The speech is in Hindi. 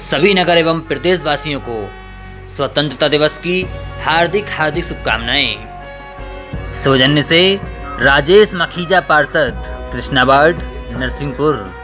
सभी नगर एवं प्रदेश वासियों को स्वतंत्रता दिवस की हार्दिक शुभकामनाएं। सौजन्य से राजेश मखीजा, पार्षद, कृष्णावार्ड, नरसिंहपुर।